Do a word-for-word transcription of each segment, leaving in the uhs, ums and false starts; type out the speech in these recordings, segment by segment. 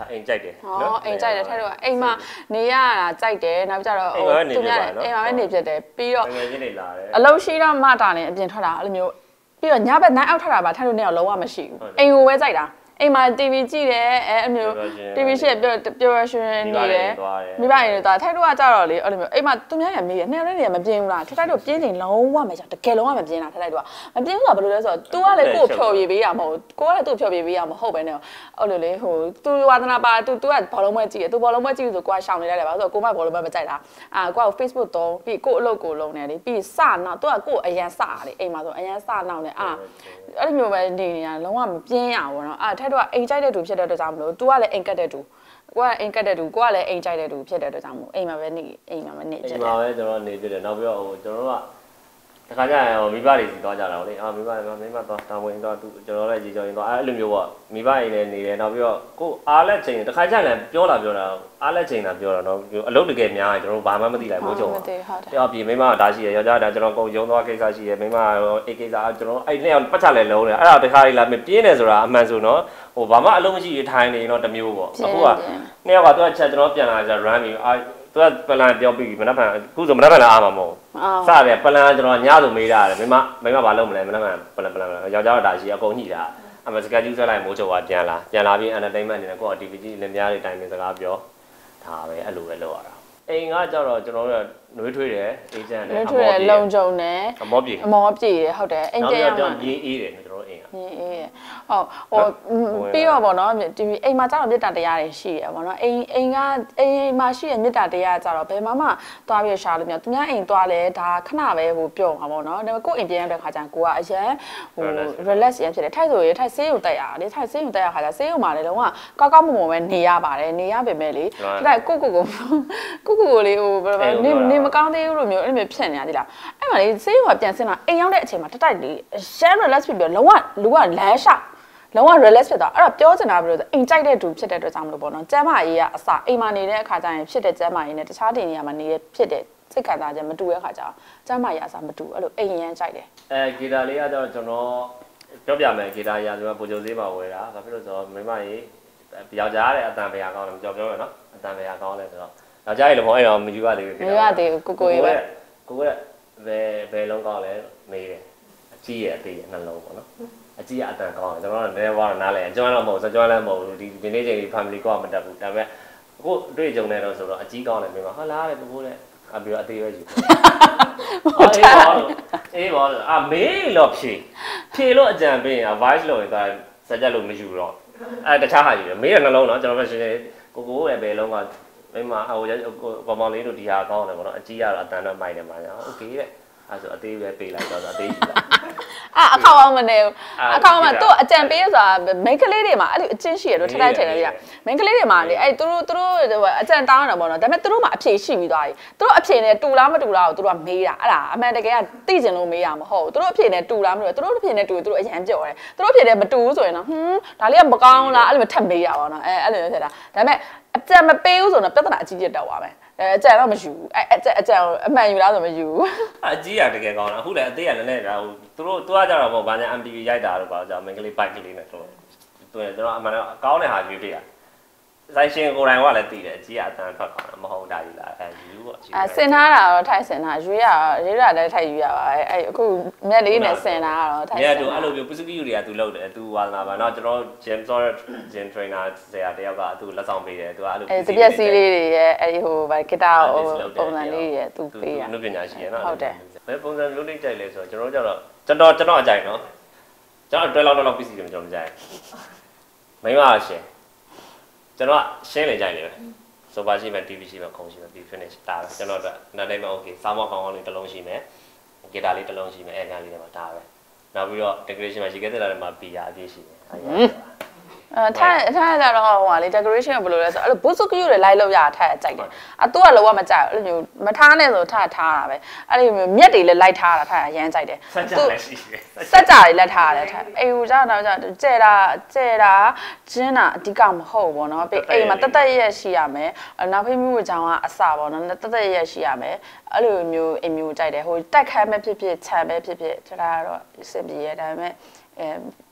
အိမ်ကြိုက်တယ်နော်အိမ်ကြိုက်တယ်ထိုက်တော့အိမ်မှာနေရတာကြိုက်တယ်နောက်ကြတော့ဟိုသူများအိမ်မှာပဲနေဖြစ်တယ်ပြီးတော့ငယ်ချင်းတွေလာတယ်အလုံးရှိတော့မတာနဲ့အပြင်ထွက်တာအဲ့လိုမျိုးပြီးတော့ညဘက်နိုင်အောက်ထွက်တာပါထိုက်လို့နေအောင်လုံးဝမရှိဘူးအိမ်ကိုပဲကြိုက်တာအိမ်မှာ တီ ဗီ ကြည့်တယ်အဲအမျိုး တီ ဗီ ရှက်ပြောပြောရွှင်နေတယ်မိဘတွေသွားထိုက်တော့ကြတော့လေအဲ့လိုမျိုးအိမ်မှာသူများရမေးတယ်နှစ်ယောက်နဲ့နေမပြင်းဘူးလားထိုက်တော့ပြင်းချိန်လုံးဝမယ်ကြောင့်တကယ်လုံးဝမပြင်းတာထိုက်တော့မပြင်းဘူးဆိုတာဘယ်လိုလဲဆိုတော့ तू ကလည်းကိုယ်ဖြော်ပြပေးရမဟုတ်ကိုကလည်းသူ့ဖြော်ပြပေးရမဟုတ်ပဲနဲ့အဲ့လိုလေဟို तू ဝါသနာပါ तू तू ကဘောလုံးပွဲကြည့်တယ် तू ဘောလုံးပွဲကြည့်ဆိုကိုကရှောင်နေလိုက်တယ်ဘာလို့ဆိုတော့ကိုမဘောလုံးပွဲမကြိုက်တာအာကိုက Facebook တော့ပြီးကိုအလုပ်ကိုလုံးနေတယ်ပြီးစနောက် तू ကကိုအရန်စတယ်အိမ်မှာဆိုအရန်စနောက်နေအာအဲ့လိုမျိုးပဲနေနေတာလုံးဝမပြင်းရဘူးเนาะအာထိုက်တော့အိမ်ကြိုက်တဲ့သူဖြစ်တဲ့အတွက်ကြောင့်မလို့ तू ကလည်းအိမ်ကတ်တဲ့သူကိုကအိမ်ကတ်တဲ့သူကိုကလည်းအိမ်ကြိုက်တဲ့သူဖြစ်တဲ့အတွက်ကြောင့်မလို့အိမ်မှာပဲနေအိမ်မှာပဲနေချက်တယ်အိမ်မှာပဲကျွန်တော်နေပြတယ်နောက်ပြီးတော့ဟိုကျွန်တော်တို့ကတခါကျရင်မိဘတွေစီသွားကြတာလေအာမိဘတွေမိဘသွားတောင်းဝင်တော့သူကျွန်တော်လည်းကြီးကြော်ရင်တော့အဲ့လိုမျိုးပေါ့မိဘတွေလည်းနေတယ်နောက်ပြီးတော့ကိုအားလက်ချိန်တခါကျရင်ပြောလာပြောတာအားလက်ချိန်တာပြောတာတော့အလုပ်တကယ်များရင်ကျွန်တော်တို့ဘာမှမသိလိုက်ဘူးကြုံပါပြောပြီးမိမဒါရှိရယောက်ျားဒါကျွန်တော်ကုန်ရုံသွားကိစ္စရှိရမိမအိတ်ကိစ္စကျွန်တော်အဲ့နဲ့ပတ်ချလဲလုံးတယ်အဲ့ဒါတခါလေးလာပြင်းနေဆိုတာအမှန်ဆိုတော့ဟိုဘာမှအလုပ်မရှိထိုင်နေတော့တမျိုးပေါ့အခုကနှစ်ယောက်ကသူကချက်ကျွန်တော်ပြန်လာကြ run ပြီးအာသူကပလန်ပြောပြီးမနှက်ဖန်အခုဆိုမနှက်ဖန်လာအားမှာမဟုတ်စတယ်ပလန်ကျွန်တော်ညဆိုမေးတာတယ်မိမမိမဘာလုပ်မလဲမနှက်ဖန်ပလန်ပလန်ယောက်ျားတော့ဒါရှိအကုန်ညှိတာအမစကက်ကျူးဆက်လိုက်မိုးချုပ်ကပြန်လာပြန်လာပြီး entertainment အနေနဲ့ကိုယ့် activity လင်မယားတွေတိုင်ပင်စကားပြောဒါပဲအဲ့လိုပဲလုပ်ရတာအိမ်ကကြတော့ကျွန်တော်တို့နှွေးထွေးတယ်အေဂျင့်တယ်အမောပြေလုံကြုံတယ်အမောပြေအမောပြေတယ်ဟုတ်တယ်အိမ်တဲရမှာမြေအေးတယ်ကျွန်တော်တို့အိမ်ကမြေအေးတယ်ဟုတ်ဟိုပြီးတော့ဗောနော်ဒီအိမ်မှာကြတော့မေတ္တာတရားတွေရှိရဗောနော်အိမ်အိမ်ကအိမ်မှာရှိရမေတ္တာတရားကြတော့ဘယ်မှမသွားပြီးရှာလို့မရသူများအိမ်သွားလဲဒါခဏပဲဟိုပြောမှာဗောနော်ဒါပေမဲ့ကိုယ့်အိမ်ပြန်ရတဲ့ခါကျရင်ကိုကအရန်ဟို relax ရန်ဖြစ်တယ်ထိုက်ဆိုရထိုက်ဆေးရုံတက်ရလေထိုက်ဆေးရုံတက်ရခါကျဆေးရုံမှာလည်းလုံးဝကောက်ကောက်မုံမုံပဲနေရပါတယ်နေရပေမဲ့လေထိုက်ကိုကိုကိုကိုကိုကိုလေးဟိုဘယ်လိုနေနေမကောင်းသေးဘူးလို့မျိုးအဲ့လိုမျိုးဖြစ်နေရသေးလားအဲ့မှာလေဆေးရုံကပြန်ဆင်းလာအိမ်ရောက်တဲ့အချိန်မှာတတိုက်လေး share relax ဖြစ်ပြီးလုံးဝလူကလမ်းရှလုံးဝ relax ဖြစ်သွားအဲ့တော့ပြောချင်တာဘယ်လိုလဲအိမ်ကြိုက်တဲ့သူဖြစ်တဲ့အတွက်ကြောင့်မလို့ပေါ့နော်ကျမ်းမာရေးကအစအိမ်မှာနေတဲ့အခါကျရင်ဖြစ်တဲ့ကျမ်းမာရေးနဲ့တခြားတင်နေရာမှာနေတဲ့ဖြစ်တဲ့စိတ်ခံစားချက်မတူတဲ့အခါကျတော့ကျမ်းမာရေးအစမတူအဲ့လိုအိမ်ရမ်းကြိုက်တယ်အဲဂီတာလေးကတော့ကျွန်တော်ပြောပြမယ်ဂီတာရာကျွန်တော်ပိုချိုသေးပါဝယ်တာဘာဖြစ်လို့ဆိုတော့မိမကြီးယောက်ျားတဲ့အတန်ပရာကောင်းတယ်ကြောက်ပြောရနော်အတန်ပရာကောင်းတယ်ဆိုတော့ယောက်ျားကြီးလည်းမဟုတ်အဲ့တော့မယူရသေးဘူးမယူရသေးဘူးကိုကိုကြီးပဲကိုကဘယ်ဘယ်လုံးကောင်းလဲမေးတယ်အကြီးရဲ့အသေးရဲ့နှလုံးပေါ့နော်အကြီးကအတန်ကောင်းတယ်ကျွန်တော်ကလည်းဘာလို့နားလဲအကျွမ်းလည်းမဟုတ်စကျွမ်းလည်းမဟုတ်ဘူးဒီဒီနေ့ချိန်ဒီ family ကမတက်ဘူးဒါပေမဲ့အခုတွေ့ကြုံနေတော့ဆိုတော့အကြီးကောင်းတယ်မိမဟာလားတဲ့ကိုတဲ့အပြီးတော့အသေးပဲယူဟုတ်တယ်အေးပါအာမေးလို့ဖြေဖြေလို့အကြံပေးရင် advice လို့ရင်ဒါစကြက်လို့မယူတော့အဲတခြားဟာယူတယ်မေးရနှလုံးတော့ကျွန်တော်ပဲရှင်းရှင်းကိုကိုရဲ့ဘယ်လုံးကမိမဟိုကောင်မောင်လေးတို့ဒီဟာကောင်းတယ်ပေါ့နော်အကြီးကတော့အတန်တော့မိုက်တယ်မှာညာโอเคတဲ့အဲဆိုအသေးပဲပေးလိုက်တော့အသေးယူတာအာအခေါက်အောင်မနေဘူးအခေါက်အောင်မသူ့အကြံပေးရဆိုတာမိန်းကလေးတွေမှာအဲ့လိုအချင်းရှိရတော့ထထိုက်ထင်တယ်ဗျမိန်းကလေးတွေမှာလေအဲ့သူတို့သူတို့အကြံတောင်းတာပေါ့နော်ဒါပေမဲ့သူတို့မှာအဖြေရှိပြီးသွားပြီသူတို့အဖြေနဲ့တူလားမတူလားကိုသူတို့ကမေးတာအဲ့ဒါအမှန်တကယ်ကသိကျင်လို့မေးတာမဟုတ်ဘူးသူတို့အဖြေနဲ့တူလားမတူဘူးသူတို့အဖြေနဲ့တူသူတို့အရန်ပြောတယ်သူတို့အဖြေနဲ့မတူဘူးဆိုရင်တော့ဟွန်းဒါလေးကမကောင်းလားအဲ့လိုထပ်မေးတာပေါ့နော်အဲအဲ့လိုဖြစ်တာဒါပေမဲ့အကြံမပေးဘူးဆိုတော့ပြဿနာအကြီးကြီးတက်သွားမယ်အဲအကြံတော့မယူဘူးအဲအကြံအကြံအမှန်ယူလားဆိုမယူဘူးအကြီးရတကယ်ကောင်းတာအခုလည်းအသေးရလည်းလည်းဒါဟိုသူတို့သူကကြတော့ပေါ့ဗာညာ M T V ရိုက်တာတော့ပါကြောင့်မင်္ဂလိ bike ကလေးနဲ့တော့သူကကျွန်တော်အမှန်တော့ကောင်းတဲ့ဟာယူတည်ရဆိုင်ရှင်ကိုယ်တိုင်ကလည်းတည်တယ်အကြီးအတန်ထွက်ခေါင်းမဟုတ်တာယူလာအဲယူပေါ့အဲစင်ထားတာတော့ထိုက်စင်ထားယူရရေးရလည်းထိုက်ယူရပါအဲအဲအခုမျက်လေးနဲ့စင်ထားတာတော့ထိုက်စင်မြတ်သူအဲ့လိုမျိုးပစ္စည်းယူတွေကသူလုပ်တယ်သူဝါသနာပါတော့ကျွန်တော် gym sort gym trainer ဆရာတယောက်ကသူလက်ဆောင်ပေးတယ်သူကအဲ့လိုအဲတပြက်စီးလေးတွေရဲ့အဲဒီဟိုဗာဂီတာဟိုပုံစံလေးတွေသူပေးတာနုပညာရှိရနော်ဟုတ်တယ်ဘယ်ပုံစံမျိုးလေးကြိုက်လဲဆိုတော့ကျွန်တော်ကျတော့ကျွန်တော်ကျွန်တော်အကြိုက်နော်ကျွန်တော်တွဲလောက်လောက်ပစ္စည်းတွေကျွန်တော်မကြိုက်မိမအရှင်ကျွန်တော်ရှင်းလေကြိုက်နေပဲဆိုပါရှိမယ် တီ ဗီ ရှိမယ်ခုံရှိမယ်ပြီး finish တာပဲကျွန်တော်တို့နားတိုင်းမှာ okay စာမောက်ကောင်းကောင်းလေးတစ်လုံးရှိမယ်ဂီတာလေးတစ်လုံးရှိမယ်အဲကန်လေးတွေမှာဒါပဲနောက်ပြီးတော့ decoration မှာရေခဲတက်လာတယ်မှာ bia အပြည့်ရှိတယ်အဲထားထားကြတော့ဟိုဟာလေ decoration ဘယ်လိုလဲဆိုအဲ့လို boot suit တွေလိုက်လို့ရတာထားကြိုက်တယ်အတူကလောကမကြိုက်အဲ့လိုမျိုးမထားနဲ့ဆိုထားထားတာပဲအဲ့လိုမျိုးမြက်တွေလည်းလိုက်ထားတာထားအရန်ကြိုက်တယ်သူစက်ကြတွေလက်ထားရတယ်ထားအိမ်ဟိုကြတော့ကြကျဲတာကျဲတာကျင်းတာအဓိကမဟုတ်ဘောနော်ပြီးအိမ်မှာတက်တက်ရက်ရှိရမယ်နောက်ဖေးမျိုးကြောင်ကအစဘောနော်တက်တက်ရက်ရှိရမယ်အဲ့လိုမျိုးအိမ်မျိုးကြိုက်တယ်ဟိုတက်ခမ်းပဲဖြစ်ဖြစ်ခြံပဲဖြစ်ဖြစ်ဒါကတော့အဆင်ပြေရဒါပေမဲ့အဲ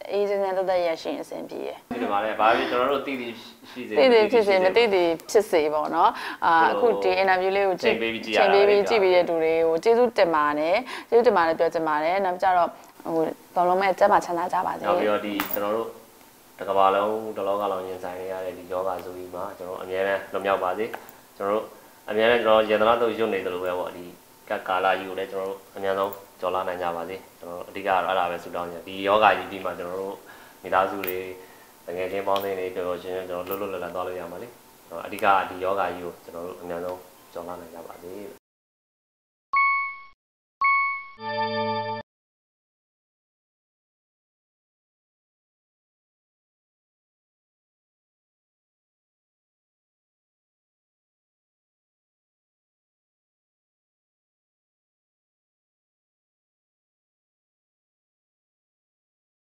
အေးစင်းစင်းတက်တက်ရရှိအဆင်ပြေရယ်ဒီမှာလည်းဘာဖြစ်ကျွန်တော်တို့တည်တည်ရှိစေတည်တည်ဖြစ်စေမတည်တည်ဖြစ်စေပေါ့နော်အာအခုဒီ interview လေးကိုကြည့်ချိန်ပေးပြီးကြည့်ပြီးတဲ့သူတွေကိုကျေးဇူးတင်ပါတယ်ကျေးဇူးတင်ပါတယ်ပြောချင်ပါတယ်နောက်ကြတော့ဟိုတော်လုံးမဲ့စက်မှာချမ်းသာကြပါစေနောက်ပြီးတော့ဒီကျွန်တော်တို့တစ်ကမ္ဘာလုံးတစ်လောကလုံးရင်ဆိုင်ရတဲ့ဒီယောဂဆိုပြီးမှကျွန်တော်အများနဲ့လွန်မြောက်ပါစေကျွန်တော်တို့အများနဲ့ကျွန်တော်ရတနာတို့ရုပ်နေတယ်လို့ပဲပေါ့ဒီကကာလာကြီးကိုလည်းကျွန်တော်တို့အများဆုံးကြော်လာနိုင်ကြပါစေကျွန်တော်တို့အဓိကတော့အဲ့ဒါပဲဆုတောင်းကြဒီယောဂကြီးပြီးမှကျွန်တော်တို့မိသားစုတွေတကယ်ချင်းပေါင်းသင်းတွေပြောလို့ချင်းကျွန်တော်လွတ်လွတ်လပ်လပ်သွားလို့ရမှာလေအဓိကဒီယောဂကြီးကိုကျွန်တော်တို့အများဆုံးကြော်လာနိုင်ကြပါစေ